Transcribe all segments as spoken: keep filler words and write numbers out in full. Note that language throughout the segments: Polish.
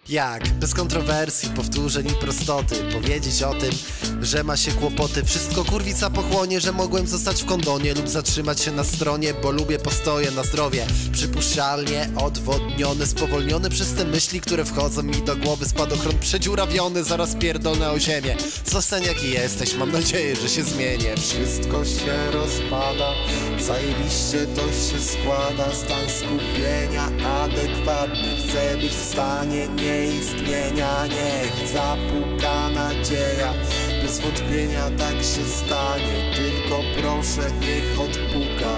Jak, bez kontrowersji, powtórzeń i prostoty powiedzieć o tym, że ma się kłopoty. Wszystko kurwica pochłonie, że mogłem zostać w kondonie lub zatrzymać się na stronie, bo lubię postoje na zdrowie. Przypuszczalnie odwodniony, spowolniony przez te myśli, które wchodzą mi do głowy. Spadochron przedziurawiony, zaraz pierdolę o ziemię. Zostań jaki jesteś, mam nadzieję, że się zmienię. Wszystko się rozpada, zajebiście to się składa. Stan skupienia adekwatny, chcę być w stanie nieistnienia. Niech zapuka nadzieja, bez wątpienia tak się stanie. Tylko proszę, niech odpuka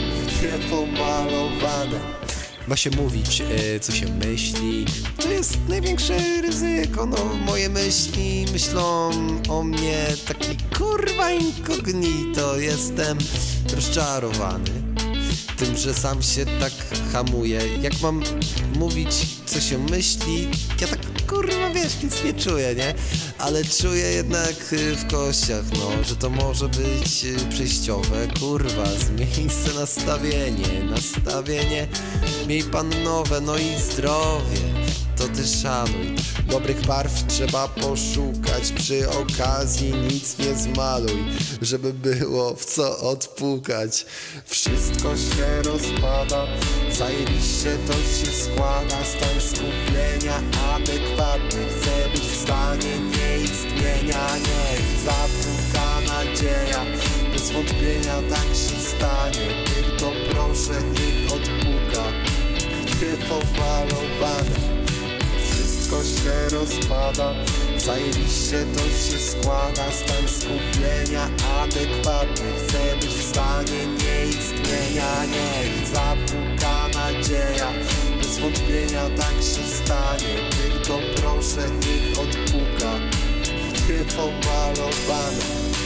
w niepomalowane. Ma się mówić, yy, co się myśli. To jest największe ryzyko, no moje myśli myślą o mnie. Taki kurwa incognito. Jestem rozczarowany tym, że sam się tak hamuję. Jak mam mówić, co się myśli, ja tak kurwa wiesz, nic nie czuję, nie? Ale czuję jednak w kościach, no, że to może być przejściowe. Kurwa, zmień se nastawienie, nastawienie miej pan nowe, no i zdrowie to ty szanuj. Dobrych barw trzeba poszukać, przy okazji nic nie zmaluj, żeby było w co odpukać. Wszystko się rozpada, zajebiście to się składa. Stan skupienia adekwatny, chcę być w stanie nieistnienia. Niech zapuka nadzieja, bez wątpienia tak się stanie. Tylko proszę, niech odpuka w niepomalowane. Wszystko się rozpada, zajebiście to się składa. Stan skupienia adekwatny, chcę być w stanie nieistnienia. Niech zapuka nadzieja, bez wątpienia tak się stanie. Tylko proszę, niech odpuka w niepomalowane.